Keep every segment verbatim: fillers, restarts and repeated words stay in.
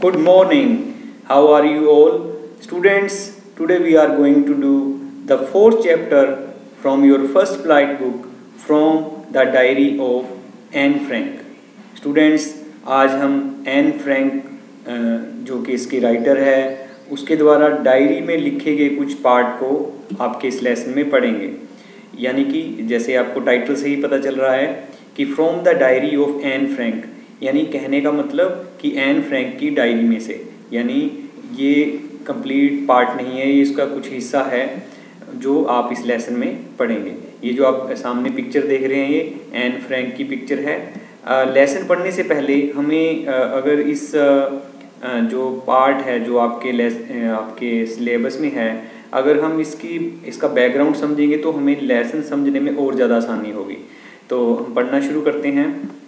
Good morning. How are you all? Students, today we are going to do the fourth chapter from your first flight book from the diary of Anne Frank. Students, आज हम Anne Frank जो कि इसके writer है उसके द्वारा diary में लिखे गए कुछ पार्ट को आपके इस लेसन में पढ़ेंगे। यानी कि जैसे आपको टाइटल से ही पता चल रहा है कि from the diary of Anne Frank, यानी कहने का मतलब कि एन फ्रैंक की डायरी में से, यानी ये कंप्लीट पार्ट नहीं है, ये इसका कुछ हिस्सा है जो आप इस लेसन में पढ़ेंगे। ये जो आप सामने पिक्चर देख रहे हैं ये एन फ्रैंक की पिक्चर है। लेसन पढ़ने से पहले हमें आ, अगर इस आ, जो पार्ट है जो आपके लेस आपके सिलेबस में है, अगर हम इसकी इसका बैकग्राउंड समझेंगे तो हमें लेसन समझने में और ज़्यादा आसानी होगी। तो हम पढ़ना शुरू करते हैं।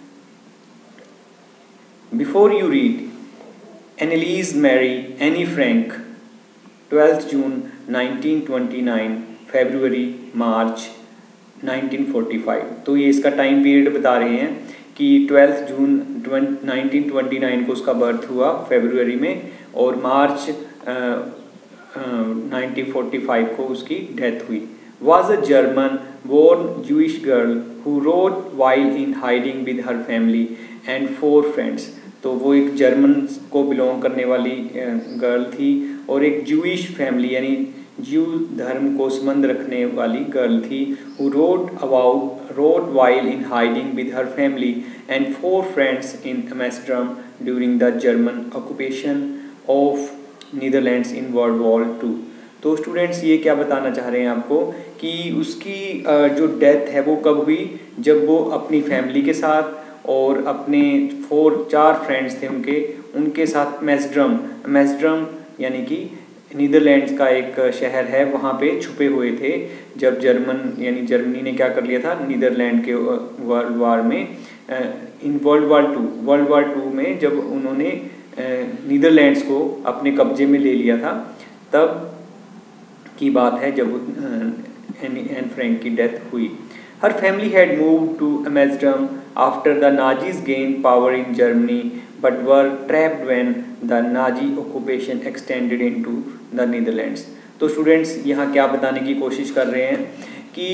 Before you read, Annelies Marie Anne Frank, twelfth June nineteen twenty nine, February March nineteen forty five. तो ये इसका टाइम पीरियड बता रहे हैं कि twelfth June nineteen twenty nine को उसका बर्थ हुआ फरवरी में, और मार्च नाइनटीन फोर्टी फाइव को उसकी डेथ हुई। Was a German born Jewish girl who wrote while in hiding with her family and four friends। तो वो एक जर्मन को बिलोंग करने वाली गर्ल थी और एक ज्यूइश फैमिली यानी ज्यू धर्म को संबंध रखने वाली गर्ल थी। who wrote about wrote while in hiding with her family and four friends in Amsterdam during the German occupation of Netherlands in World War two. तो स्टूडेंट्स ये क्या बताना चाह रहे हैं आपको कि उसकी जो डेथ है वो कब हुई, जब वो अपनी फैमिली के साथ और अपने फोर चार फ्रेंड्स थे उनके उनके साथ एम्स्टर्डम एम्स्टर्डम यानी कि नीदरलैंड्स का एक शहर है, वहाँ पे छुपे हुए थे जब जर्मन यानी जर्मनी ने क्या कर लिया था नीदरलैंड के वर्ल्ड वार में in world war two world war two में जब उन्होंने नीदरलैंड्स को अपने कब्जे में ले लिया था, तब की बात है जब एन फ्रैंक की डेथ हुई। Her family had moved to Amsterdam after the Nazis gain power in Germany but were trapped when the Nazi occupation extended into the Netherlands. तो स्टूडेंट्स यहाँ क्या बताने की कोशिश कर रहे हैं कि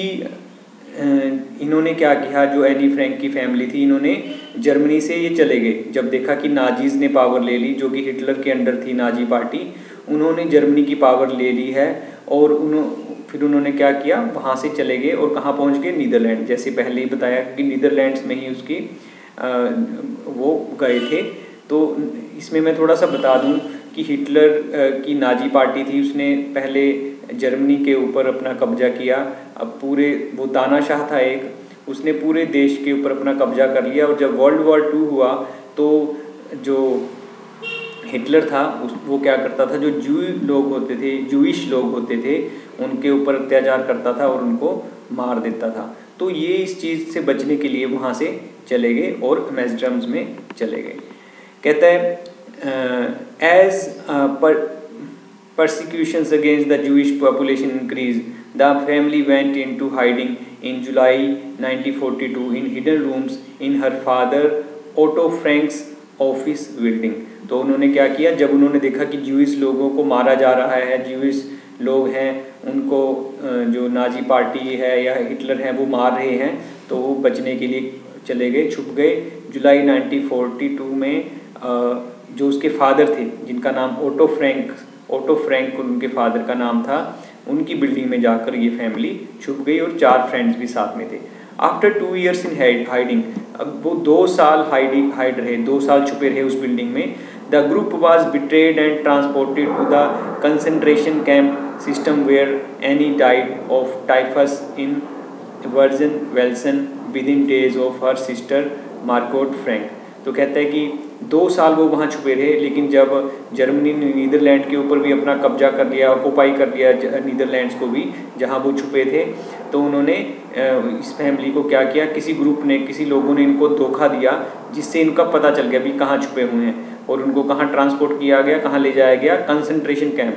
इन्होंने क्या किया, जो एनी फ्रैंक की फैमिली थी इन्होंने जर्मनी से ये चले गए जब देखा कि नाजीज ने पावर ले ली, जो कि हिटलर के अंडर थी नाजी पार्टी, उन्होंने जर्मनी की पावर ले ली है और उन्हों फिर उन्होंने क्या किया, वहाँ से चले गए और कहाँ पहुँच गए, नीदरलैंड। जैसे पहले ही बताया कि नीदरलैंड्स में ही उसकी आ, वो गए थे। तो इसमें मैं थोड़ा सा बता दूं कि हिटलर की नाजी पार्टी थी, उसने पहले जर्मनी के ऊपर अपना कब्जा किया। अब पूरे वो तानाशाह था एक, उसने पूरे देश के ऊपर अपना कब्जा कर लिया। और जब वर्ल्ड वॉर टू हुआ तो जो हिटलर था उस वो क्या करता था, जो जू लोग होते थे जूइश लोग होते थे उनके ऊपर अत्याचार करता था और उनको मार देता था। तो ये इस चीज़ से बचने के लिए वहाँ से चले गए और एम्स्टर्डम में चले गए। कहता है as persecutions against the Jewish population increased, the family went into hiding in July nineteen forty-two in hidden rooms in her father Otto Frank's office building. तो उन्होंने क्या किया, जब उन्होंने देखा कि ज्यूइश लोगों को मारा जा रहा है, ज्यूइश लोग हैं उनको जो नाजी पार्टी है या हिटलर है वो मार रहे हैं, तो वो बचने के लिए चले गए, छुप गए। जुलाई नाइनटीन फोर्टी टू में जो उसके फादर थे जिनका नाम ओटो फ्रैंक ओटो फ्रैंक उनके फादर का नाम था, उनकी बिल्डिंग में जाकर ये फैमिली छुप गई और चार फ्रेंड्स भी साथ में थे। After two years in hiding, अब वो दो साल हाइडिंग हाइड रहे, दो साल छुपे रहे उस बिल्डिंग में। The group was betrayed and transported to the concentration camp system where Anne died of typhus in Bergen Belsen within days of her sister Margot Frank. तो कहता है कि दो साल वो वहाँ छुपे रहे, लेकिन जब जर्मनी ने नीदरलैंड के ऊपर भी अपना कब्जा कर लिया, ऑक्युपाई कर लिया नीदरलैंड्स को भी जहाँ वो छुपे थे, तो उन्होंने इस फैमिली को क्या किया, किसी ग्रुप ने किसी लोगों ने इनको धोखा दिया जिससे इनका पता चल गया भी कहाँ छुपे हुए हैं और उनको कहाँ ट्रांसपोर्ट किया गया, कहाँ ले जाया गया, कंसंट्रेशन कैंप।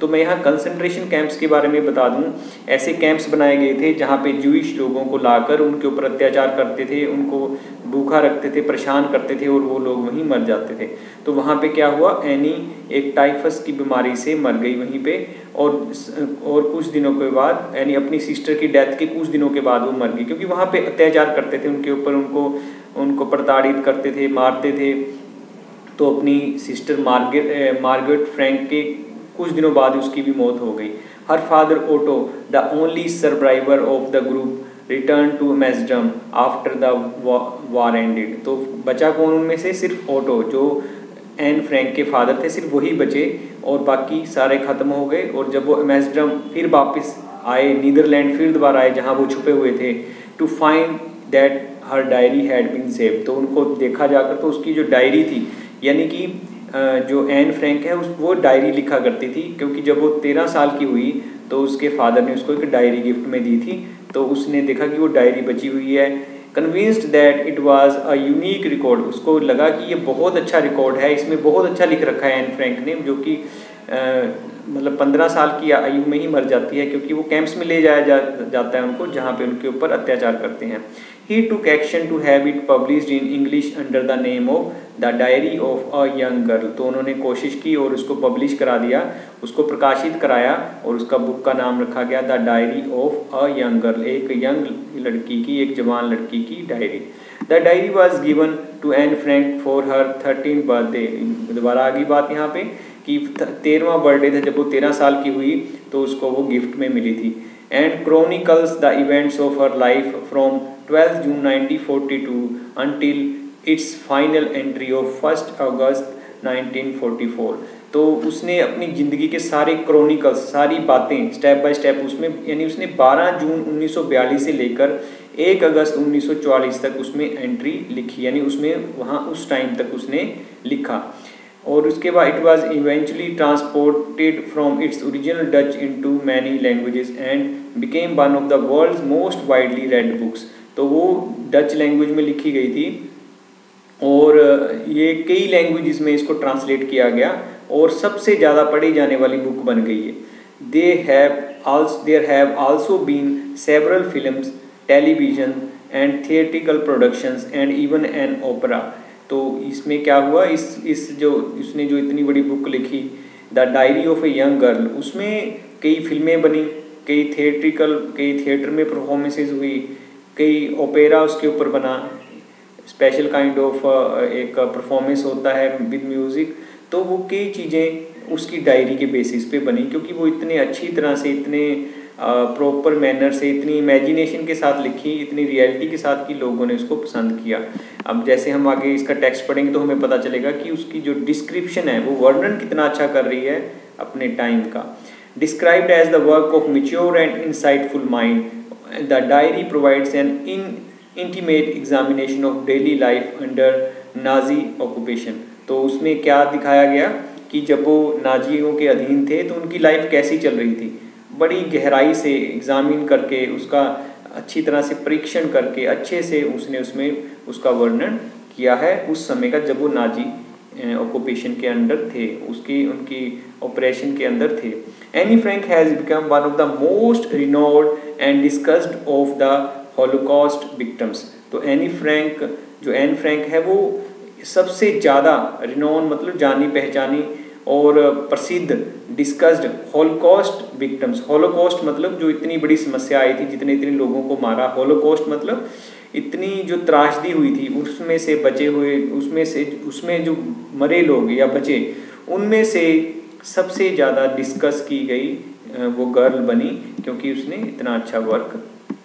तो मैं यहाँ कंसंट्रेशन कैंप्स के बारे में बता दूँ। ऐसे कैंप्स बनाए गए थे जहाँ पे ज्यूइश लोगों को लाकर उनके ऊपर अत्याचार करते थे, उनको भूखा रखते थे, परेशान करते थे और वो लोग वहीं मर जाते थे। तो वहाँ पे क्या हुआ, एनी एक टाइफस की बीमारी से मर गई वहीं पे, और और कुछ दिनों के बाद, यानी अपनी सिस्टर की डेथ के कुछ दिनों के बाद वो मर गई, क्योंकि वहाँ पे अत्याचार करते थे उनके ऊपर, उनको उनको प्रताड़ित करते थे, मारते थे। तो अपनी सिस्टर मार्गेट मार्गरेट फ्रैंक के कुछ दिनों बाद उसकी भी मौत हो गई। Her father Otto, the only survivor of the group, return to Amsterdam after the war ended. तो बचा कौन उनमें से, सिर्फ ओटो, जो एन फ्रैंक के फादर थे, सिर्फ वही बचे और बाकी सारे ख़त्म हो गए। और जब वो एम्स्टर्डम फिर वापस आए, नीदरलैंड फिर दोबारा आए जहाँ वो छुपे हुए थे, to find that her diary had been saved. तो उनको देखा जाकर तो उसकी जो डायरी थी, यानी कि जो एन फ्रैंक है उस वो डायरी लिखा करती थी, क्योंकि जब वो तेरह साल की हुई तो उसके फादर ने उसको एक डायरी गिफ्ट में दी थी। तो उसने देखा कि वो डायरी बची हुई है, convinced that it was a unique record, उसको लगा कि ये बहुत अच्छा रिकॉर्ड है, इसमें बहुत अच्छा लिख रखा है एन फ्रैंक ने, जो कि मतलब पंद्रह साल की आयु में ही मर जाती है, क्योंकि वो कैंप्स में ले जाया जा, जाता है उनको, जहाँ पे उनके ऊपर अत्याचार करते हैं। He took action to have it published in English under the name of The Diary of a Young Girl। तो उन्होंने कोशिश की और उसको पब्लिश करा दिया, उसको प्रकाशित कराया, और उसका बुक का नाम रखा गया the diary of a young girl, एक यंग लड़की की, एक जवान लड़की की डायरी। The diary was given to Anne Frank for her thirteen birthday. दोबारा आगे बात यहाँ पे कि तेरहवां बर्थडे था, जब वो तेरह साल की हुई तो उसको वो गिफ्ट में मिली थी। And chronicles the events of her life from twelfth June nineteen forty two until its final entry of first August nineteen forty four. तो उसने अपनी ज़िंदगी के सारे क्रॉनिकल्स, सारी बातें स्टेप बाय स्टेप उसमें, यानी उसने बारह जून उन्नीस सौ बयालीस से लेकर एक अगस्त उन्नीस सौ चौवालीस तक उसमें एंट्री लिखी, यानी उसमें वहाँ उस टाइम तक उसने लिखा। और उसके बाद it was eventually transported from its original Dutch into many languages and became one of the world's most widely read books. तो वो डच लैंग्वेज में लिखी गई थी और ये कई लैंग्वेजेस में इसको ट्रांसलेट किया गया और सबसे ज़्यादा पढ़ी जाने वाली बुक बन गई है। They have also there have also been several films, television and theatrical productions and even an opera. तो इसमें क्या हुआ, इस इस जो इसने जो इतनी बड़ी बुक लिखी the diary of a young girl, उसमें कई फिल्में बनी, कई थिएट्रिकल कई थिएटर में परफॉर्मेंसेज हुई, कई ओपेरा उसके ऊपर बना, स्पेशल काइंड ऑफ एक परफॉर्मेंस होता है विद म्यूज़िक। तो वो कई चीज़ें उसकी डायरी के बेसिस पे बनी, क्योंकि वो इतने अच्छी तरह से, इतने प्रॉपर मैनर से, इतनी इमेजिनेशन के साथ लिखी, इतनी रियलिटी के साथ कि लोगों ने उसको पसंद किया। अब जैसे हम आगे इसका टेक्स्ट पढ़ेंगे तो हमें पता चलेगा कि उसकी जो डिस्क्रिप्शन है वो वर्णन कितना अच्छा कर रही है अपने टाइम का। Described as the work of mature and insightful mind, the diary provides an in intimate examination of daily life under Nazi occupation. तो उसमें क्या दिखाया गया कि जब वो नाजियों के अधीन थे तो उनकी लाइफ कैसी चल रही थी, बड़ी गहराई से एग्जामिन करके, उसका अच्छी तरह से परीक्षण करके अच्छे से उसने उसमें उसका वर्णन किया है उस समय का जब वो नाजी ऑक्यूपेशन के अंडर थे, उसकी उनकी ऑपरेशन के अंदर थे। Anne Frank has become one of the most renowned and discussed of the Holocaust victims. तो एनी फ्रैंक, जो एन फ्रैंक है वो सबसे ज़्यादा रिनोन मतलब जानी पहचानी और प्रसिद्ध डिस्कस्ड हॉलोकॉस्ट विक्टिम्स। हॉलोकॉस्ट मतलब जो इतनी बड़ी समस्या आई थी, जितने इतने लोगों को मारा, हॉलोकॉस्ट मतलब इतनी जो त्रासदी हुई थी उसमें से बचे हुए, उसमें से उसमें जो मरे लोग या बचे, उनमें से सबसे ज़्यादा डिस्कस की गई वो गर्ल बनी, क्योंकि उसने इतना अच्छा वर्क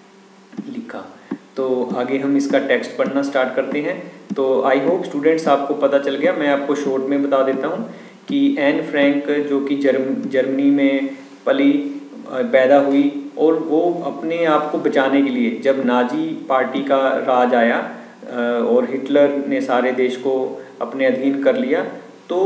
लिखा। तो आगे हम इसका टेक्स्ट पढ़ना स्टार्ट करते हैं। तो आई होप स्टूडेंट्स आपको पता चल गया। मैं आपको शॉर्ट में बता देता हूँ कि एन फ्रैंक जो कि जर्म जर्मनी में पली पैदा हुई और वो अपने आप को बचाने के लिए, जब नाजी पार्टी का राज आया और हिटलर ने सारे देश को अपने अधीन कर लिया, तो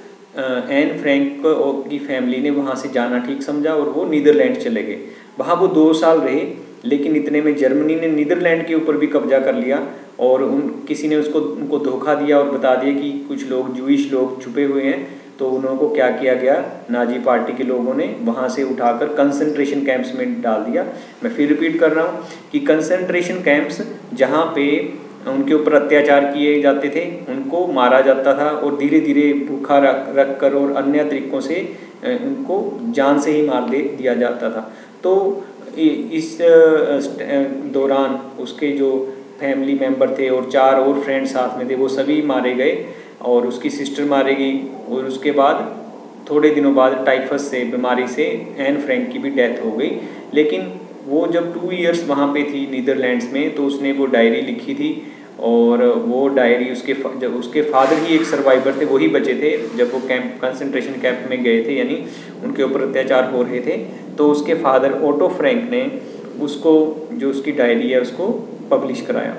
एन फ्रैंक की फैमिली ने वहाँ से जाना ठीक समझा और वो नीदरलैंड चले गए। वहाँ वो दो साल रहे, लेकिन इतने में जर्मनी ने नीदरलैंड के ऊपर भी कब्जा कर लिया और उन किसी ने उसको उनको धोखा दिया और बता दिया कि कुछ लोग ज्यूइश लोग छुपे हुए हैं, तो उन्हों को क्या किया गया, नाजी पार्टी के लोगों ने वहाँ से उठाकर कंसंट्रेशन कैंप्स में डाल दिया। मैं फिर रिपीट कर रहा हूँ कि कंसंट्रेशन कैंप्स जहाँ पे उनके ऊपर अत्याचार किए जाते थे, उनको मारा जाता था और धीरे धीरे भूखा रख रख कर और अन्य तरीक़ों से उनको जान से ही मार दे दिया जाता था। तो इस दौरान उसके जो फैमिली मेम्बर थे और चार और फ्रेंड साथ में थे वो सभी मारे गए और उसकी सिस्टर मारी गई और उसके बाद थोड़े दिनों बाद टाइफस से बीमारी से एन फ्रैंक की भी डेथ हो गई। लेकिन वो जब टू इयर्स वहाँ पे थी नीदरलैंड्स में, तो उसने वो डायरी लिखी थी और वो डायरी उसके जब उसके फादर ही एक सर्वाइवर थे, वही बचे थे जब वो कैंप कंसंट्रेशन कैंप में गए थे, यानी उनके ऊपर अत्याचार हो रहे थे। तो उसके फादर ओटो फ्रैंक ने उसको जो उसकी डायरी है उसको पब्लिश कराया।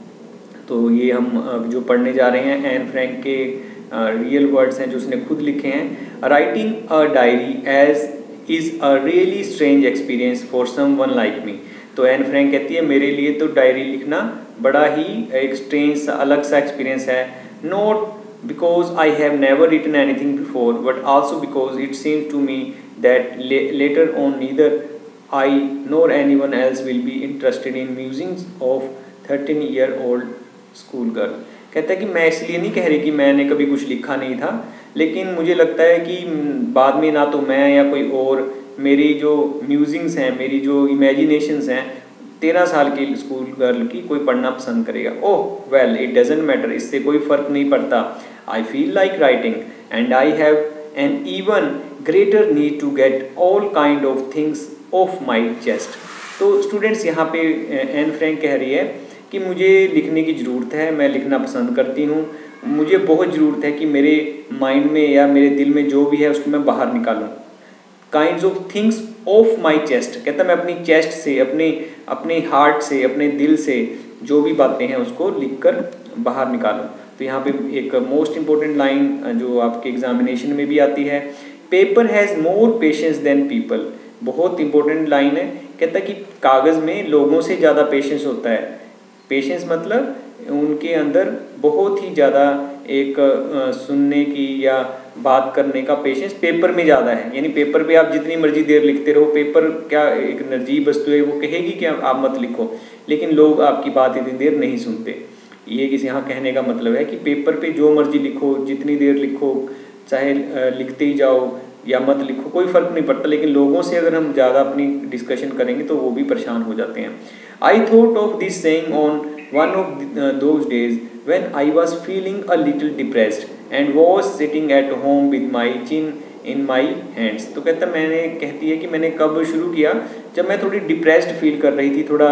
तो ये हम जो पढ़ने जा रहे हैं एन फ्रैंक के रियल वर्ड्स हैं जो उसने खुद लिखे हैं। Writing a diary as is a really strange experience for someone like me. तो एन फ्रैंक कहती है मेरे लिए तो डायरी लिखना बड़ा ही एक स्ट्रेंज सा अलग सा एक्सपीरियंस है। Not because I have never written anything before but also because it seems to me that later on neither I nor anyone else will be interested in musings of thirteen year old school girl. कहता है कि मैं इसलिए नहीं कह रही कि मैंने कभी कुछ लिखा नहीं था, लेकिन मुझे लगता है कि बाद में ना तो मैं या कोई और मेरी जो म्यूजिंग्स हैं, मेरी जो इमेजिनेशंस हैं, तेरह साल की स्कूल गर्ल की कोई पढ़ना पसंद करेगा। Oh well it doesn't matter, इससे कोई फ़र्क नहीं पड़ता। I feel like writing and I have an even greater need to get all kind of things off my chest. तो स्टूडेंट्स यहाँ पे एन फ्रैंक कह रही है कि मुझे लिखने की ज़रूरत है, मैं लिखना पसंद करती हूँ, मुझे बहुत ज़रूरत है कि मेरे माइंड में या मेरे दिल में जो भी है उसको मैं बाहर निकालूँ। Kinds of things off my chest, कहता मैं अपनी चेस्ट से, अपने अपने हार्ट से, अपने दिल से जो भी बातें हैं उसको लिखकर बाहर निकालूँ। तो यहाँ पे एक मोस्ट इम्पोर्टेंट लाइन जो आपके एग्जामिनेशन में भी आती है, paper has more patience than people. बहुत इंपॉर्टेंट लाइन है, कहता कि कागज़ में लोगों से ज़्यादा पेशेंस होता है। पेशेंस मतलब उनके अंदर बहुत ही ज़्यादा एक आ, सुनने की या बात करने का पेशेंस पेपर में ज़्यादा है। यानी पेपर पे आप जितनी मर्जी देर लिखते रहो, पेपर क्या एक निर्जीव वस्तु है, वो कहेगी कि आप मत लिखो, लेकिन लोग आपकी बात इतनी देर नहीं सुनते। ये किसी यहाँ कहने का मतलब है कि पेपर पे जो मर्जी लिखो, जितनी देर लिखो, चाहे लिखते ही जाओ या मत लिखो, कोई फ़र्क नहीं पड़ता, लेकिन लोगों से अगर हम ज़्यादा अपनी डिस्कशन करेंगे तो वो भी परेशान हो जाते हैं। I thought of this saying on one of those days when I was feeling a little depressed and was sitting at home with my chin in my hands. तो कहता मैंने कहती है कि मैंने कब शुरू किया, जब मैं थोड़ी डिप्रेस्ड फील कर रही थी, थोड़ा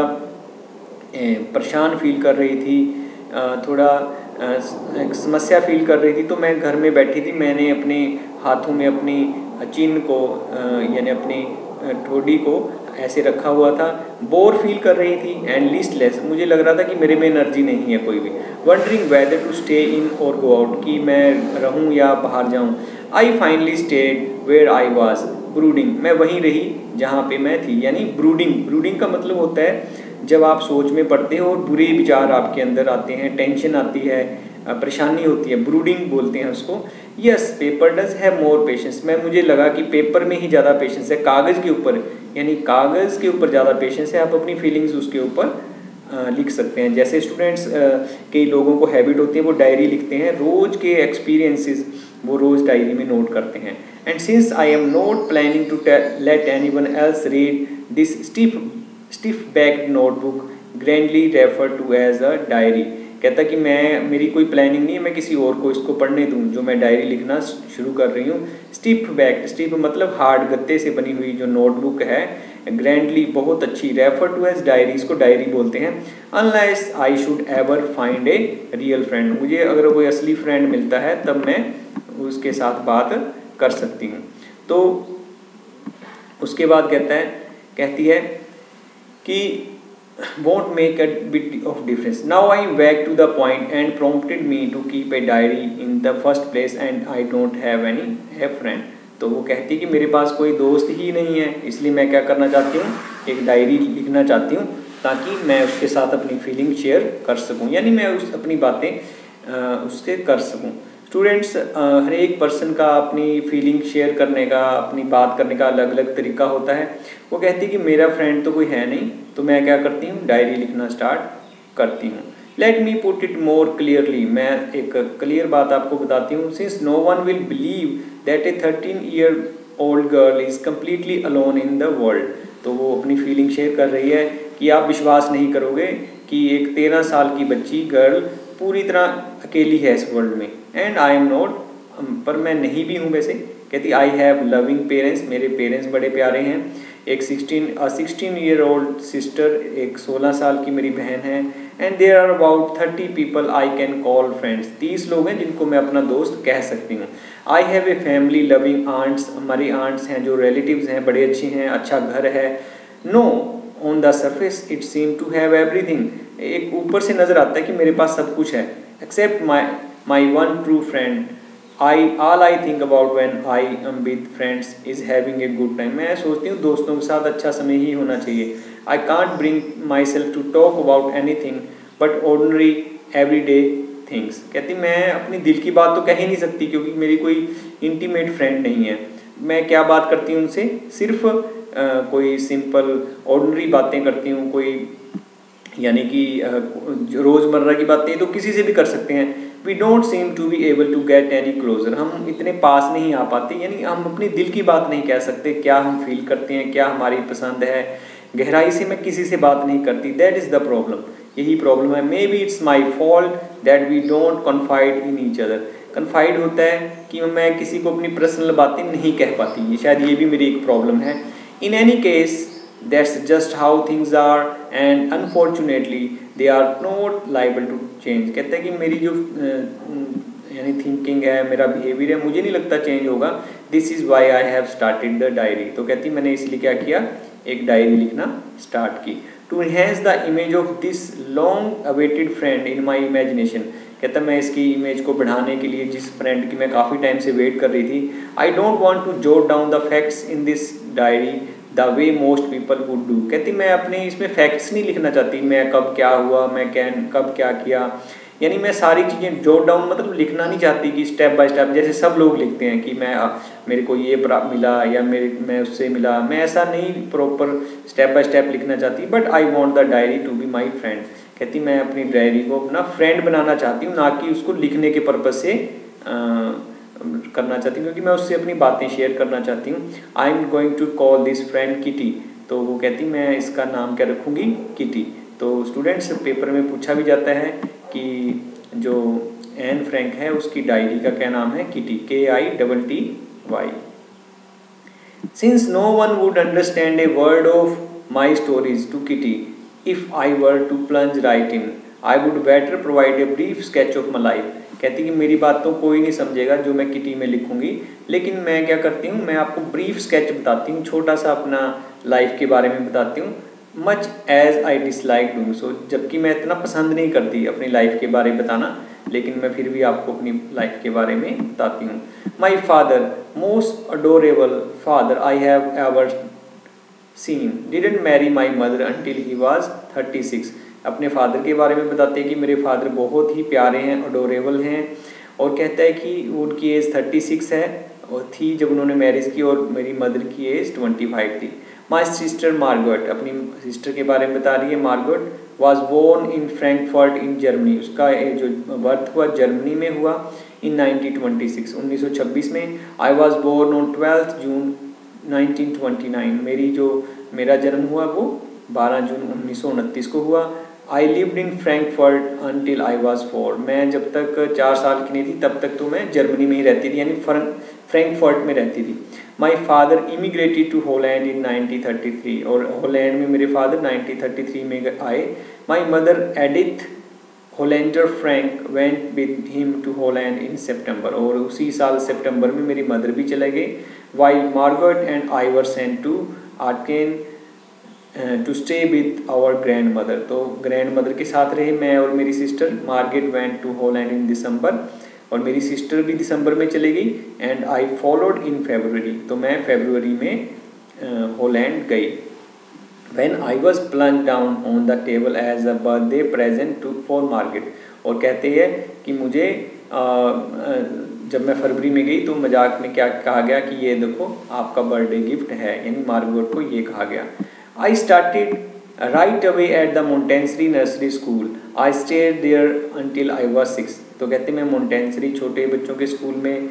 परेशान फील कर रही थी, थोड़ा एक समस्या फील कर रही थी, तो मैं घर में बैठी थी, मैंने अपने हाथों में अपनी चिन को यानी अपनी ठोड़ी को ऐसे रखा हुआ था, बोर फील कर रही थी एंड लिस्टलेस, मुझे लग रहा था कि मेरे में एनर्जी नहीं है कोई भी, wondering whether to stay in और गो आउट, कि मैं रहूं या बाहर जाऊं। I finally stayed where I was brooding, मैं वहीं रही जहाँ पे मैं थी। यानी ब्रूडिंग, ब्रूडिंग का मतलब होता है जब आप सोच में पड़ते हो और बुरे विचार आपके अंदर आते हैं, टेंशन आती है, परेशानी होती है, ब्रूडिंग बोलते हैं उसको। Yes paper does have more patience, मैं मुझे लगा कि पेपर में ही ज़्यादा पेशेंस है, कागज़ के ऊपर, यानी कागज़ के ऊपर ज़्यादा पेशेंस है, आप अपनी फीलिंग्स उसके ऊपर लिख सकते हैं। जैसे स्टूडेंट्स कई लोगों को हैबिट होती है वो डायरी लिखते हैं, रोज़ के एक्सपीरियंसेस वो रोज़ डायरी में नोट करते हैं। And since I am not planning to let anyone else read this stiff stiff backed notebook grandly refer to as a diary, कहता कि मैं मेरी कोई प्लानिंग नहीं है मैं किसी और को इसको पढ़ने दूं जो मैं डायरी लिखना शुरू कर रही हूँ। स्टिफ बैक्ड, स्टिफ मतलब हार्ड गत्ते से बनी हुई जो नोटबुक है, ग्रैंडली बहुत अच्छी, रेफर टू एज डायरी, इसको डायरी बोलते हैं। Unless I should ever find a real friend, मुझे अगर कोई असली फ्रेंड मिलता है तब मैं उसके साथ बात कर सकती हूँ। तो उसके बाद कहता है कहती है कि won't make a bit of difference. Now I am back to the point and prompted me to keep a diary in the first place and I don't have any a friend. तो वो कहती है कि मेरे पास कोई दोस्त ही नहीं है, इसलिए मैं क्या करना चाहती हूँ, एक डायरी लिखना चाहती हूँ ताकि मैं उसके साथ अपनी फीलिंग शेयर कर सकूँ, यानी मैं उस अपनी बातें उससे कर सकूँ। स्टूडेंट्स, हर एक पर्सन का अपनी फीलिंग शेयर करने का, अपनी बात करने का अलग अलग तरीका होता है। वो कहती है कि मेरा फ्रेंड तो कोई है नहीं, तो मैं क्या करती हूँ, डायरी लिखना स्टार्ट करती हूँ। Let me put it more clearly, मैं एक क्लियर बात आपको बताती हूँ। Since no one will believe that a thirteen year old girl is completely alone in the world. तो वो अपनी फीलिंग शेयर कर रही है कि आप विश्वास नहीं करोगे कि एक तेरह साल की बच्ची गर्ल पूरी तरह अकेली है इस वर्ल्ड में। एंड आई एम नॉट, पर मैं नहीं भी हूँ वैसे। कहती आई हैव लविंग पेरेंट्स, मेरे पेरेंट्स बड़े प्यारे हैं। एक sixteen sixteen year old sister, एक सोलह साल की मेरी बहन है। And there are about thirty people I can call friends, तीस लोग हैं जिनको मैं अपना दोस्त कह सकती हूँ। I have a family loving aunts, हमारी आंट्स हैं जो रिलेटिव्स हैं, बड़े अच्छी हैं, अच्छा घर है। No on the surface it seem to have everything, एक ऊपर से नज़र आता है कि मेरे पास सब कुछ है, except my my one true friend. I all I think about when I am with friends is having a good time, मैं सोचती हूँ दोस्तों के साथ अच्छा समय ही होना चाहिए। I can't bring myself to talk about anything but ordinary everyday things. कहती मैं अपनी दिल की बात तो कह ही नहीं सकती क्योंकि मेरी कोई इंटीमेट फ्रेंड नहीं है। मैं क्या बात करती हूँ उनसे, सिर्फ आ, कोई सिंपल ऑर्डनरी बातें करती हूँ, कोई यानी कि रोज़मर्रा की बातें तो किसी से भी कर सकते हैं। We don't seem to be able to get any closer, हम इतने पास नहीं आ पाते, यानी हम अपनी दिल की बात नहीं कह सकते, क्या हम फील करते हैं, क्या हमारी पसंद है, गहराई से मैं किसी से बात नहीं करती। दैट इज़ द प्रॉब्लम, यही प्रॉब्लम है। Maybe it's my fault that we don't confide in each other. Confide होता है कि मैं किसी को अपनी पर्सनल बातें नहीं कह पाती, ये शायद ये भी मेरी एक प्रॉब्लम है। In any case that's just how things are and unfortunately they are not liable to change। कहते हैं कि मेरी जो यानी थिंकिंग है, मेरा बिहेवियर है, मुझे नहीं लगता चेंज होगा। This is why I have started the diary, तो कहती मैंने इसलिए क्या किया, एक डायरी लिखना स्टार्ट की। To enhance the image of this long awaited friend in my imagination, कहता मैं इसकी इमेज को बढ़ाने के लिए, जिस फ्रेंड की मैं काफ़ी टाइम से वेट कर रही थी, I don't want to jot down the facts in this diary the way most people would do. कहती मैं अपने इसमें फैक्ट्स नहीं लिखना चाहती, मैं कब क्या हुआ, मैं क्या कब क्या किया, यानी मैं सारी चीज़ें जोट डाउन मतलब लिखना नहीं चाहती कि स्टेप बाय स्टेप जैसे सब लोग लिखते हैं कि मैं मेरे को ये मिला या मेरे मैं उससे मिला, मैं ऐसा नहीं प्रॉपर स्टेप बाय स्टेप लिखना चाहती। But I want the diary to be my friend, कहती मैं अपनी डायरी को अपना फ्रेंड बनाना चाहती हूँ, ना कि उसको लिखने के पर्पज़ से आ, करना चाहती हूँ, क्योंकि मैं उससे अपनी बातें शेयर करना चाहती हूँ। I am going to call this friend Kitty, तो वो कहती मैं इसका नाम क्या रखूँगी, किटी। तो स्टूडेंट्स पेपर में पूछा भी जाता है कि जो एन फ्रैंक है उसकी डायरी का क्या नाम है, Kitty, K I double T Y. Since no one would understand a word of my stories to Kitty if I were to plunge right in, I would better provide a brief sketch of my life. कहती कि मेरी बात तो कोई नहीं समझेगा जो मैं किटी में लिखूंगी, लेकिन मैं क्या करती हूँ, मैं आपको ब्रीफ स्केच बताती हूँ, छोटा सा अपना लाइफ के बारे में बताती हूँ। Much as I dislike doing so, जबकि मैं इतना पसंद नहीं करती अपनी लाइफ के बारे में बताना, लेकिन मैं फिर भी आपको अपनी लाइफ के बारे में बताती हूँ। My father, most adorable father I have ever seen, didn't marry my mother until he was thirty six. अपने फादर के बारे में बताते हैं कि मेरे फादर बहुत ही प्यारे हैं, अडोरेबल हैं, और कहता है कि उनकी एज थर्टी सिक्स है और थी जब उन्होंने मैरिज की, और मेरी मदर की एज ट्वेंटी फाइव थी। माई सिस्टर मार्गरेट, अपनी सिस्टर के बारे में बता रही है, Margaret was born in Frankfurt in Germany, उसका जो बर्थ हुआ जर्मनी में हुआ इन नाइनटीन ट्वेंटी सिक्स, उन्नीस सौ छब्बीस में। I was born on twelfth June nineteen twenty nine, मेरी जो मेरा जन्म हुआ वो बारह जून उन्नीस सौ उनतीस को हुआ। I lived in Frankfurt until I was four, मैं जब तक चार साल की नहीं थी तब तक तो मैं जर्मनी में ही रहती थी, यानी फ्रैंकफर्ट में रहती थी। My father immigrated to Holland in nineteen thirty three, और हॉलैंड में मेरे फादर नाइनटीन थर्टी थ्री में आए। My mother Edith Hollander Frank went with him to Holland in September, और उसी साल सितंबर में मेरी मदर भी चले गई। While Margaret and I were sent to आर्केन to stay with our grandmother, तो ग्रैंड मदर के साथ रहे मैं और मेरी सिस्टर। Margaret went to Holland in December, और मेरी सिस्टर भी दिसंबर में चली गई। And I followed in February, तो मैं फेब्रुअरी में हॉलैंड uh, गई। When I was plunged down on the table as a birthday present to for Margaret, और कहते हैं कि मुझे जब मैं फरवरी में गई तो मजाक में क्या कहा गया कि ये देखो आपका बर्थडे गिफ्ट है, यानी मार्गोट को ये कहा गया। I started right away at the Montessori nursery school, I stayed there until I was six. तो कहते मैं मोंटेंसरी छोटे बच्चों के स्कूल में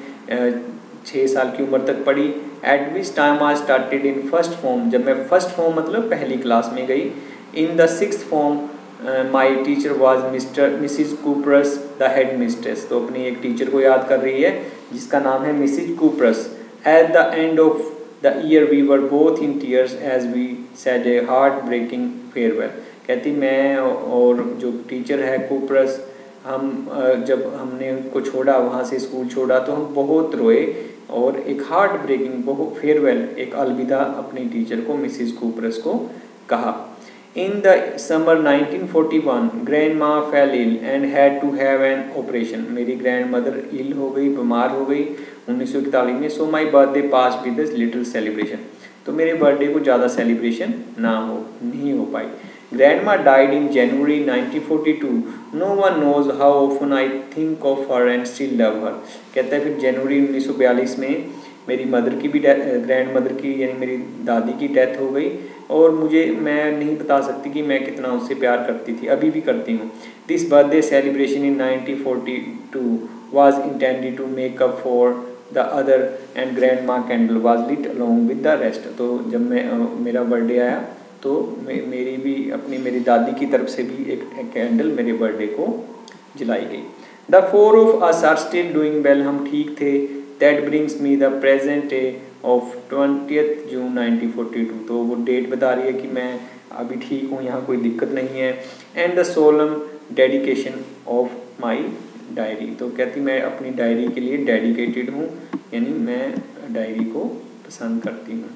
छः साल की उम्र तक पढ़ी। At which time I started in first form, जब मैं फर्स्ट फॉर्म मतलब पहली क्लास में गई। In the six form my teacher was Mr Mrs Kuperus the headmistress. तो अपनी एक टीचर को याद कर रही है जिसका नाम है Mrs Kuperus. At the end of the year we were both in tears as we said a heartbreaking farewell. कहती मैं और जो टीचर है कूपरस, हम जब हमने उनको छोड़ा, वहाँ से स्कूल छोड़ा, तो हम बहुत रोए और एक हार्ट ब्रेकिंग बहुत फेयरवेल, एक अलविदा अपनी टीचर को मिसिज कूपरस को कहा। In the summer nineteen forty one grand माँ fell ill and had to have an operation. मेरी ग्रैंड मदर इल हो गई, बीमार हो गई उन्नीस सौ इकतालीस में। So my birthday passed with little celebration. तो मेरे बर्थडे को ज़्यादा सेलिब्रेशन ना हो नहीं हो पाई। Grandma died in January nineteen forty-two. No one knows how often I think of her and still love her. कहता है फिर जनवरी उन्नीस सौ बयालीस में मेरी मदर की भी ग्रैंड मदर की यानी मेरी दादी की डेथ हो गई और मुझे मैं नहीं बता सकती कि मैं कितना उससे प्यार करती थी, अभी भी करती हूँ। This birthday celebration in nineteen forty two was intended to make up for the other and grandma candle was lit along with the rest. तो जब मैं मेरा बर्थडे आया तो मे, मेरी भी अपनी मेरी दादी की तरफ से भी एक, एक कैंडल मेरे बर्थडे को जलाई गई। The four of us are still doing well, हम ठीक थे। That brings me the present day of twentieth June nineteen forty two. तो वो डेट बता रही है कि मैं अभी ठीक हूँ, यहाँ कोई दिक्कत नहीं है। And the solemn dedication of my diary. तो कहती मैं अपनी डायरी के लिए डेडिकेटेड हूँ, यानी मैं डायरी को पसंद करती हूँ।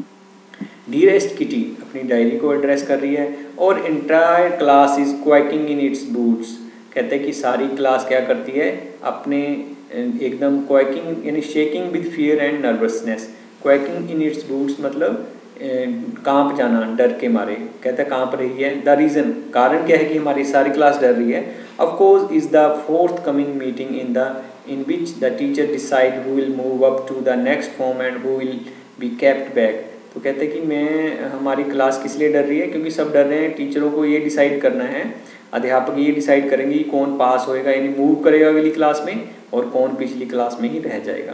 डियरेस्ट किटी अपनी डायरी को एड्रेस कर रही है। और entire class is quaking in its boots. कहते हैं कि सारी क्लास क्या करती है, अपने एकदम क्वैकिंग यानी shaking with fear and nervousness. Quaking in its boots मतलब कांप जाना डर के मारे। कहते हैं कांप रही है। द रीज़न कारण क्या है कि हमारी सारी क्लास डर रही है। Of course is the forthcoming meeting in the in which the teacher decide who will move up to the next form and who will be kept back. तो कहते हैं कि मैं हमारी क्लास किस लिए डर रही है, क्योंकि सब डर रहे हैं। टीचरों को ये डिसाइड करना है, अध्यापक ये डिसाइड करेंगे कि कौन पास होएगा यानी मूव करेगा अगली क्लास में और कौन पिछली क्लास में ही रह जाएगा।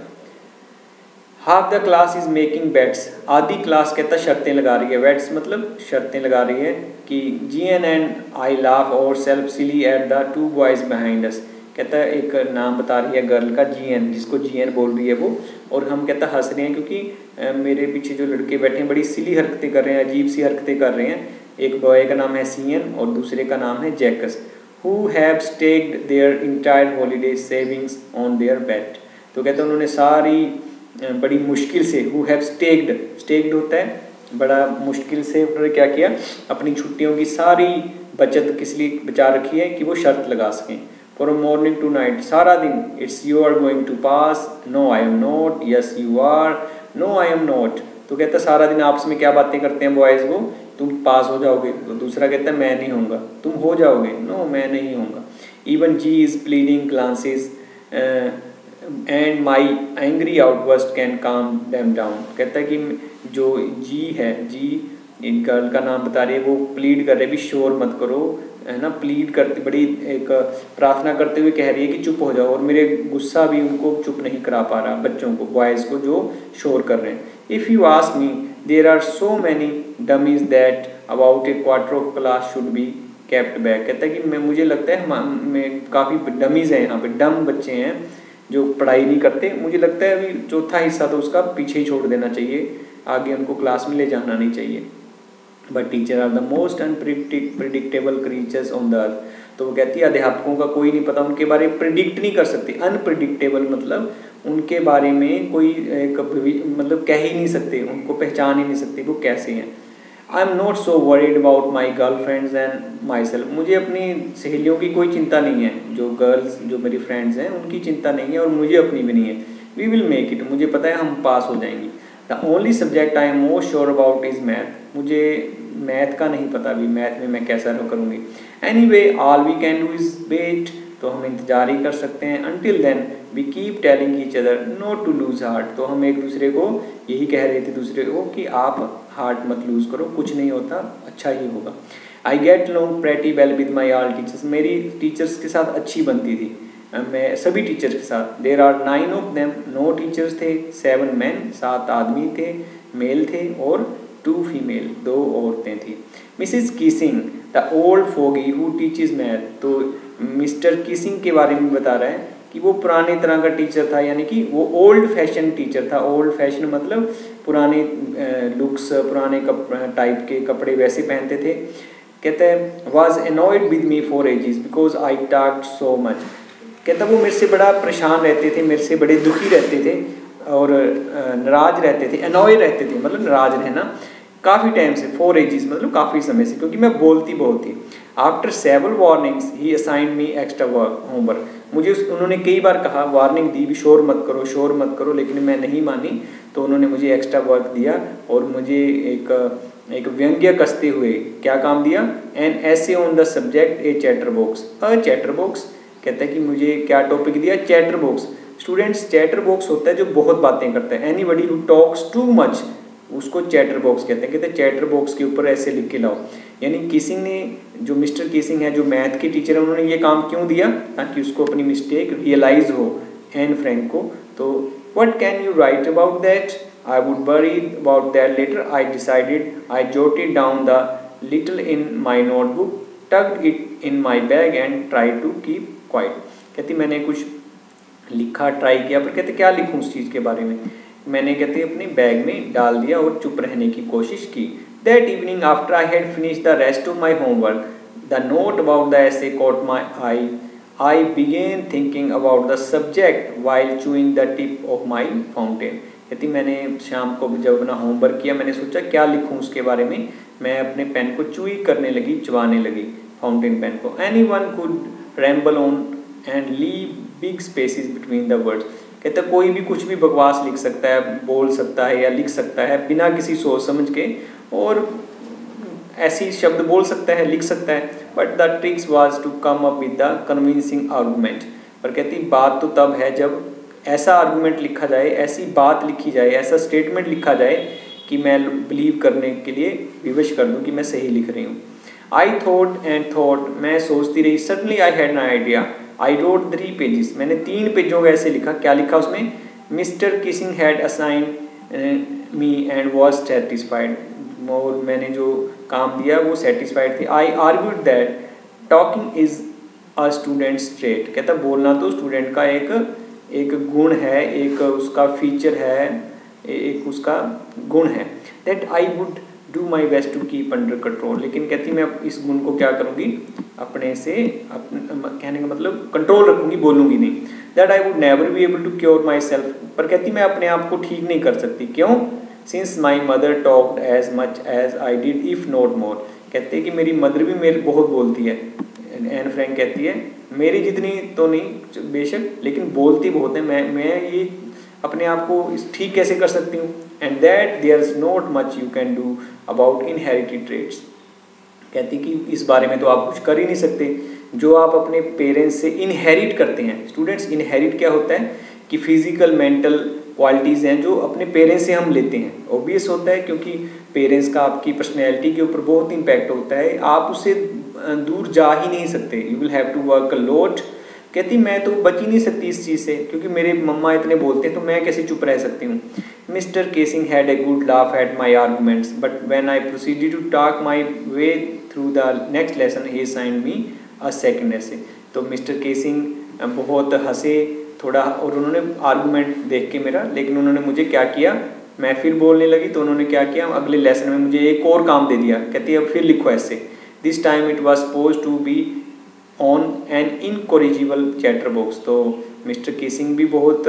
Half the class is making bets. आधी क्लास कहता शर्तें लगा रही है। बेट्स मतलब शर्तें लगा रही है कि G N and I laugh ourselves silly at the two boys behind us. कहता है एक नाम बता रही है गर्ल का, जी एन, जिसको जी एन बोल रही है वो, और हम कहता हंस रहे हैं क्योंकि मेरे पीछे जो लड़के बैठे हैं बड़ी सिली हरकतें कर रहे हैं, अजीब सी हरकतें कर रहे हैं। एक बॉय का नाम है सी एन और दूसरे का नाम है Jacques. Who have staked their entire holiday savings on their bet. तो कहते हैं उन्होंने सारी बड़ी मुश्किल से, हु हैव स्टेक्ड, स्टेक्ड होता है बड़ा मुश्किल से, उन्होंने क्या किया अपनी छुट्टियों की सारी बचत किस लिए बचा रखी है कि वो शर्त लगा सकें। फॉर मॉर्निंग टू नाइट, सारा दिन। It's you are going to pass, no I am not, yes you are, no I am not. तो कहता है सारा दिन आपस में क्या बातें करते हैं बॉयज़ वो, तुम पास हो जाओगे, तो दूसरा कहता है मैं नहीं होऊंगा, तुम हो जाओगे, नो मैं नहीं होऊंगा। Even G is pleading glances and my angry outburst can calm them down. कहता है कि जो जी है, जी इन गर्ल का नाम बता रही है, वो प्लीड कर रहे भी शोर मत करो, है ना, प्लीड करती बड़ी एक प्रार्थना करते हुए कह रही है कि चुप हो जाओ, और मेरे गुस्सा भी उनको चुप नहीं करा पा रहा, बच्चों को, बॉयज़ को जो शोर कर रहे हैं। If you ask me there are so many dummies that about a quarter of class should be kept back. कहता है कि मैं मुझे लगता है हम में काफ़ी डमीज़ हैं यहाँ पे, डम बच्चे हैं जो पढ़ाई नहीं करते। मुझे लगता है अभी चौथा हिस्सा तो उसका पीछे ही छोड़ देना चाहिए, आगे उनको क्लास में ले जाना नहीं चाहिए। But teacher are the most unpredictable creatures on the earth. तो वो कहती है अध्यापकों का कोई नहीं पता, उनके बारे में प्रिडिक्ट नहीं कर सकते। अनप्रिडिक्टेबल मतलब उनके बारे में कोई एक मतलब कह ही नहीं सकते, उनको पहचान ही नहीं सकते वो कैसे हैं। I am not so worried about my girl friends and my self. मुझे अपनी सहेलियों की कोई चिंता नहीं है, जो गर्ल्स जो मेरी फ्रेंड्स हैं उनकी चिंता नहीं है और मुझे अपनी भी नहीं है। वी विल मेक इट, मुझे पता है हम पास हो जाएंगी। The only subject I am most sure about is math. मुझे मैथ का नहीं पता अभी, मैथ में मैं कैसा करूँगी। Anyway all we can do is wait. तो तो हम इंतजार ही कर सकते हैं। Until then we keep telling each other not to lose heart, तो हम एक दूसरे को यही कह रहे थे दूसरे को कि आप हार्ट मत लूज करो, कुछ नहीं होता, अच्छा ही होगा। I get along pretty well with my all teachers, मेरी टीचर्स के साथ अच्छी बनती थी मैं सभी टीचर्स के साथ। There are nine of them, नौ टीचर्स थे, सेवन मैन, सात आदमी थे, मेल थे, और टू फीमेल, दो औरतें थी। Mrs Keesing the old fogey who teaches math, तो मिस्टर किसिंग के बारे में बता रहा है कि वो पुराने तरह का टीचर था, यानी कि वो ओल्ड फैशन टीचर था। ओल्ड फैशन मतलब पुराने लुक्स, पुराने कप टाइप के कपड़े वैसे पहनते थे। कहते हैं was annoyed with me for ages because I talked so much, कहता वो मेरे से बड़ा परेशान रहते थे, मेरे से बड़े दुखी रहते थे और नाराज रहते थे। एनॉय रहते थे मतलब नाराज रहना, काफ़ी टाइम से, फोर एजेस मतलब काफ़ी समय से, क्योंकि मैं बोलती बहुत थी। After several warnings he assigned me extra work homework, मुझे उन्होंने कई बार कहा, वार्निंग दी भी शोर मत करो शोर मत करो, लेकिन मैं नहीं मानी, तो उन्होंने मुझे एक्स्ट्रा वर्क दिया और मुझे एक एक व्यंग्य कसते हुए क्या काम दिया, an essay on the subject a chatterbox, a chatterbox, कहता है कि मुझे क्या टॉपिक दिया, chatterbox. Students chatterbox होता है जो बहुत बातें करता है, anybody who talks too much उसको चैटर बॉक्स कहते हैं। कहते हैं चैटर बॉक्स के ऊपर ऐसे लिख के लाओ, यानी किसिंग ने, जो मिस्टर किसिंग है जो मैथ के टीचर है, उन्होंने ये काम क्यों दिया, ताकि उसको अपनी मिस्टेक रियलाइज हो एन फ्रैंक को। तो what can you write about that, I would worry about that later, I decided, I jotted down the little in my notebook, tugged it in my bag and try to keep quiet. कहती मैंने कुछ लिखा, try किया, पर कहते क्या लिखूं उस चीज़ के बारे में, मैंने कहते अपने बैग में डाल दिया और चुप रहने की कोशिश की। That evening after I had finish the rest of my homework, the note about the essay caught my eye, I began thinking about the subject while chewing the tip of my fountain. कहती मैंने शाम को जब अपना homework किया, मैंने सोचा क्या लिखूं उसके बारे में, मैं अपने पेन को चुई करने लगी, चबाने लगी फाउंटेन पेन को। Anyone could ramble on and leave big spaces between the words, कहते कोई भी कुछ भी बकवास लिख सकता है, बोल सकता है या लिख सकता है बिना किसी सोच समझ के, और ऐसी शब्द बोल सकता है, लिख सकता है, but the tricks was to come up with the convincing argument. पर कहती बात तो तब है जब ऐसा आर्गूमेंट लिखा जाए, ऐसी बात लिखी जाए, ऐसा स्टेटमेंट लिखा जाए कि मैं बिलीव करने के लिए विवश कर दूं कि मैं सही लिख रही हूँ। आई थॉट एंड थॉट, मैं सोचती रही। Suddenly I had an idea, I wrote three pages, मैंने तीन पेजों का ऐसे लिखा। क्या लिखा उसमें, Mr Keesing had assigned me and was satisfied, और मैंने जो काम दिया वो सेटिस्फाइड थे। I argued that talking is a students trait, कहता बोलना तो स्टूडेंट का एक एक गुण है, एक उसका फीचर है, एक उसका गुण है। That I would do my best to keep under control, लेकिन कहती मैं इस गुण को क्या करूँगी, अपने से अपने कहने का मतलब कंट्रोल रखूँगी, बोलूँगी नहीं। That I would never be able to cure my self, पर कहती मैं अपने आप को ठीक नहीं कर सकती, क्यों, since my mother talked as much as I did if not more, कहते कि मेरी मदर भी मेरे बहुत बोलती है। एन फ्रैंक कहती है मेरी जितनी तो नहीं बेशक, लेकिन बोलती बहुत है, मैं मैं ये अपने आप को ठीक कैसे कर सकती हूँ। And that there is not much you can do about inherited traits, कहती कि इस बारे में तो आप कुछ कर ही नहीं सकते जो आप अपने पेरेंट्स से इनहेरिट करते हैं। स्टूडेंट्स इनहेरिट क्या होता है कि फिजिकल मेंटल क्वालिटीज़ हैं जो अपने पेरेंट्स से हम लेते हैं। ऑब्वियस होता है क्योंकि पेरेंट्स का आपकी पर्सनैलिटी के ऊपर बहुत इम्पैक्ट होता है, आप उससे दूर जा ही नहीं सकते। You will have to work a lot, कहती मैं तो बच ही नहीं सकती इस चीज़ से, क्योंकि मेरे मम्मा इतने बोलते हैं तो मैं कैसे चुप रह सकती हूँ। Mr Keesing had a good laugh at my arguments, but when I proceeded to talk my way through the next lesson he assigned me a second essay. तो मिस्टर केसिंग बहुत हंसे थोड़ा, और उन्होंने आर्गूमेंट देख के मेरा, लेकिन उन्होंने मुझे क्या किया, मैं फिर बोलने लगी तो उन्होंने क्या किया, अगले लेसन में मुझे एक और काम दे दिया। कहती है अब फिर लिखो essay. This time it was suppose to be on an incorrigible chatterbox. तो मिस्टर केसिंग भी बहुत आ,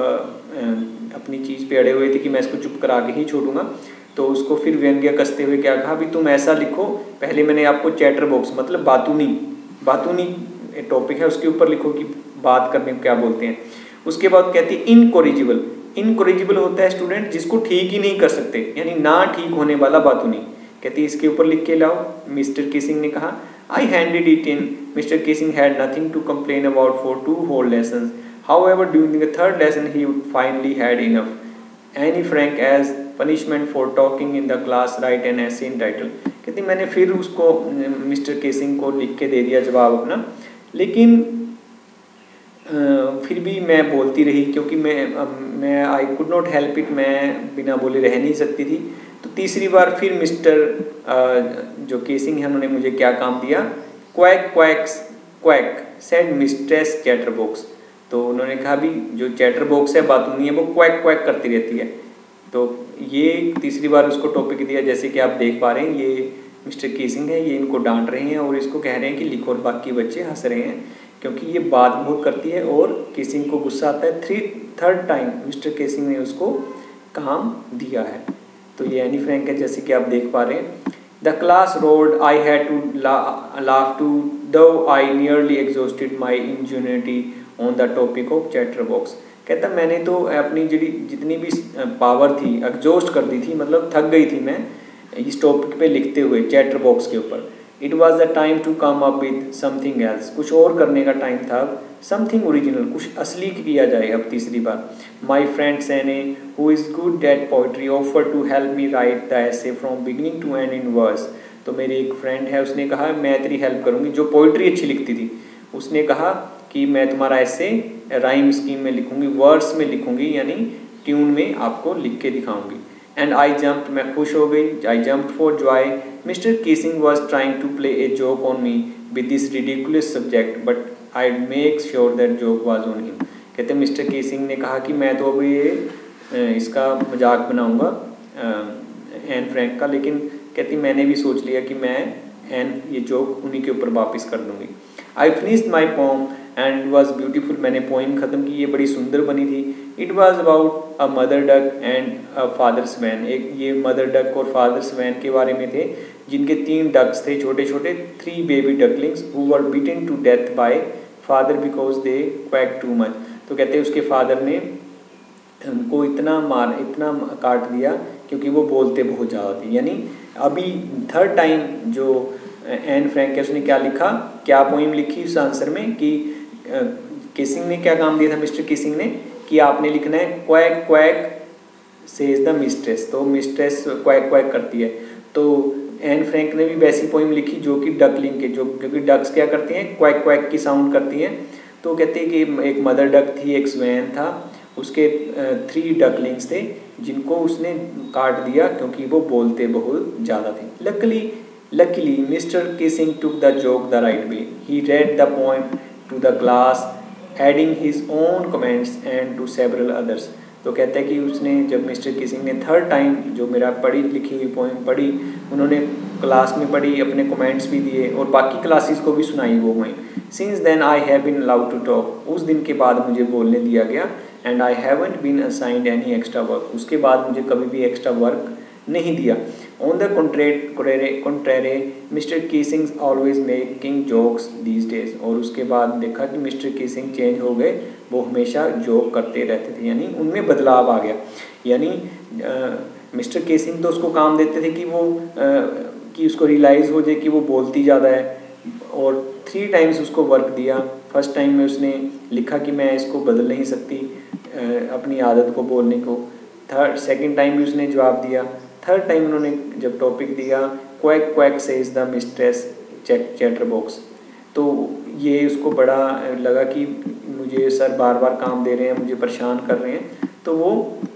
आ, अपनी चीज़ पे अड़े हुए थे कि मैं इसको चुप करा के ही छोड़ूंगा। तो उसको फिर व्यंग्य कसते हुए क्या कहा, भी तुम ऐसा लिखो, पहले मैंने आपको चैटर बॉक्स मतलब बातूनी बातूनी टॉपिक है उसके ऊपर लिखो कि बात करने को क्या बोलते हैं। उसके बाद कहती है इनकोरिजिबल, इनकोरिजिबल होता है स्टूडेंट जिसको ठीक ही नहीं कर सकते, यानी ना ठीक होने वाला बातूनी। कहती है इसके ऊपर लिख के लाओ। मिस्टर किसिंग ने कहा I handed it in. Mister Kissing had nothing to complain about for two whole lessons. However, during the third lesson, he finally had enough. Annie Frank, as punishment for talking in the class, write an essay entitled. कहती मैंने फिर उसको mister casing को लिख के दे दिया जवाब अपना, लेकिन फिर भी मैं बोलती रही क्योंकि मैं मैं I could not help it, मैं बिना बोले रह नहीं सकती थी। तो तीसरी बार फिर मिस्टर जो केसिंग है उन्होंने मुझे क्या काम दिया, quack quack quack said mistress chatterbox. तो उन्होंने कहा भी जो चैटरबॉक्स है बातूनी है वो क्वैक क्वैक करती रहती है। तो ये तीसरी बार उसको टॉपिक दिया, जैसे कि आप देख पा रहे हैं ये मिस्टर केसिंग है, ये इनको डांट रहे हैं और इसको कह रहे हैं कि लिखो, और बाकी बच्चे हंस रहे हैं क्योंकि ये बात बहुत करती है और केसिंग को गुस्सा आता है। Three third time Mr Keesing ने उसको काम दिया है। तो ये एनी फ्रैंक है, जैसे कि आप देख पा रहे हैं। The class roared I had to laugh too though I nearly exhausted my ingenuity on the topic of chatterbox. कहता मैंने तो अपनी जी जितनी भी पावर थी एग्जॉस्ट कर दी थी, मतलब थक गई थी मैं इस टॉपिक पे लिखते हुए चैटरबॉक्स के ऊपर। It was the time to come up with something else, कुछ और करने का टाइम था, समथिंग ओरिजिनल, कुछ असली किया जाए अब तीसरी बार। My friend Sanne who is good at poetry offer to help me write the essay from beginning to end in verse. तो मेरी एक फ्रेंड है, उसने कहा मैं तेरी हेल्प करूँगी, जो पोइट्री अच्छी लिखती थी, उसने कहा कि मैं तुम्हारा ऐसे राइम स्कीम में लिखूंगी, वर्स में लिखूंगी, यानी ट्यून में आपको लिख के दिखाऊंगी। एंड आई जम्प, मैं खुश हो गई, I jump for joy. Mr Keesing was trying to play a joke on me with this ridiculous subject but I make sure that joke was on him. कहते मिस्टर केसिंग ने कहा कि मैं तो अभी ये इसका मजाक बनाऊंगा एन फ्रैंक का, लेकिन कहती मैंने भी सोच लिया कि मैं एन ये जोक उन्हीं के ऊपर वापस कर दूंगी। I finished my poem and it was beautiful, मैंने पोइम ख़त्म की, ये बड़ी सुंदर बनी थी। It was about a mother duck and a father swan. एक ये मदर डक और फादर स्वैन के बारे में थे, जिनके तीन डक्स थे छोटे छोटे, three baby ducklings who were beaten to death by father because they quack too much. तो कहते हैं उसके फादर ने उनको इतना मार इतना काट दिया क्योंकि वो बोलते बहुत ज़्यादा थे। यानी अभी थर्ड टाइम जो एन फ्रैंक है उसने क्या लिखा, क्या पोइम लिखी उस आंसर में कि केसिंग ने क्या काम दिया था मिस्टर केसिंग ने कि आपने लिखना है quack quack says the mistress. तो मिस्ट्रेस क्वैक क्वैक करती है। तो एन फ्रैंक ने भी वैसी पोइम लिखी जो कि डकलिंग के, जो क्योंकि डक्स क्या करती हैं, क्वैक क्वैक की साउंड करती हैं। तो कहते हैं कि एक मदर डक थी, एक स्वैन था, उसके थ्री डकलिंग्स थे जिनको उसने काट दिया क्योंकि वो बोलते बहुत ज़्यादा थे। Luckily Luckily, Mister Kissing took the joke the right way. He read the poem to the class, adding his own comments and to several others. तो कहते हैं कि उसने जब मिस्टर किसिंग ने थर्ड टाइम जो मेरा पढ़ी लिखी हुई पोएम पढ़ी, उन्होंने क्लास में पढ़ी, अपने कमेंट्स भी दिए और बाकी क्लासेस को भी सुनाई वो poem. Since then I have been allowed to talk, उस दिन के बाद मुझे बोलने दिया गया। And I haven't been assigned any extra work, उसके बाद मुझे कभी भी एक्स्ट्रा वर्क नहीं दिया। On the contrary Mr Keesing always making jokes these days. और उसके बाद देखा कि मिस्टर केसिंग चेंज हो गए, वो हमेशा जोक करते रहते थे, यानी उनमें बदलाव आ गया। यानी मिस्टर केसिंग तो उसको काम देते थे कि वो आ, कि उसको रियलाइज़ हो जाए कि वो बोलती ज़्यादा है, और थ्री टाइम्स उसको वर्क दिया। फर्स्ट टाइम में उसने लिखा कि मैं इसको बदल नहीं सकती आ, अपनी आदत को बोलने को। थर्ड सेकेंड टाइम भी उसने जवाब दिया। थर्ड टाइम उन्होंने जब टॉपिक दिया quack quack says the mistress chatterbox, तो ये उसको बड़ा लगा कि मुझे सर बार बार काम दे रहे हैं, मुझे परेशान कर रहे हैं। तो वो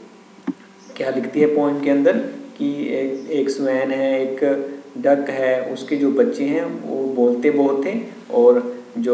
क्या लिखती है पोएम के अंदर कि एक एक स्वैन है, एक डक है, उसके जो बच्चे हैं वो बोलते बहुत थे और जो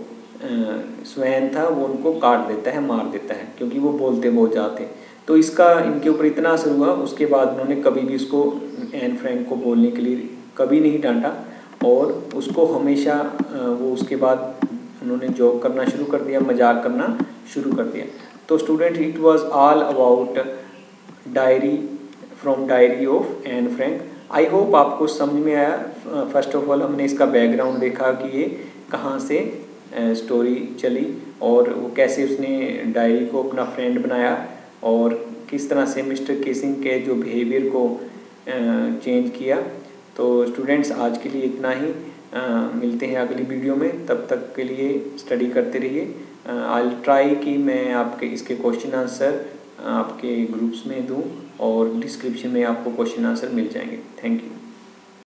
स्वैन था वो उनको काट देता है, मार देता है क्योंकि वो बोलते बहुत ज़्यादा थे। तो इसका इनके ऊपर इतना असर हुआ, उसके बाद उन्होंने कभी भी उसको एन फ्रैंक को बोलने के लिए कभी नहीं डांटा और उसको हमेशा वो उसके बाद उन्होंने जोक करना शुरू कर दिया, मजाक करना शुरू कर दिया। तो student, it was all about diary from diary of Anne Frank. I hope आपको समझ में आया। फर्स्ट ऑफ ऑल हमने इसका बैकग्राउंड देखा कि ये कहाँ से स्टोरी चली और वो कैसे उसने डायरी को अपना फ्रेंड बनाया और किस तरह से मिस्टर केसिंग के जो बिहेवियर को चेंज किया। तो स्टूडेंट्स, आज के लिए इतना ही। मिलते हैं अगली वीडियो में, तब तक के लिए स्टडी करते रहिए। आई ट्राई कि मैं आपके इसके क्वेश्चन आंसर आपके ग्रुप्स में दूं और डिस्क्रिप्शन में आपको क्वेश्चन आंसर मिल जाएंगे। Thank you.